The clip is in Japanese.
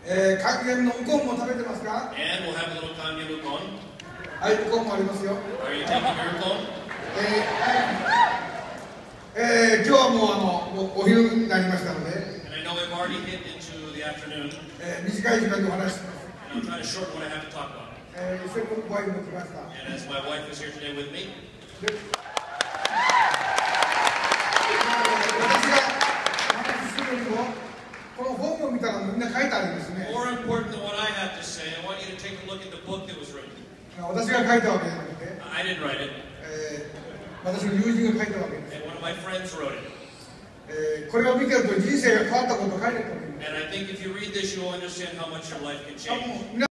還元のウコンも食べてますか？ And we'll have a little kanya lukon. はい、ウコンもありますよ。 Are you taking your lukon? 今日はもうお昼になりましたので、 And I know we've already hit into the afternoon. 短い時間でお話しします。 And I'm trying to shorten what I have to talk about. 一緒にワインも来ました。 And as my wife is here today with me, 私がお話しするよりも、この本を見たらみんな書いてあるんですね。 more important than what I have to say, I want you to take a look at the book that was written. 私が書いたわけじゃなくて、 I didn't write it, 私の友人が書いたわけです。 and one of my friends wrote it. これを見てると人生が変わったことを書いてると思います。 And I think if you read this, you will understand how much your life can change.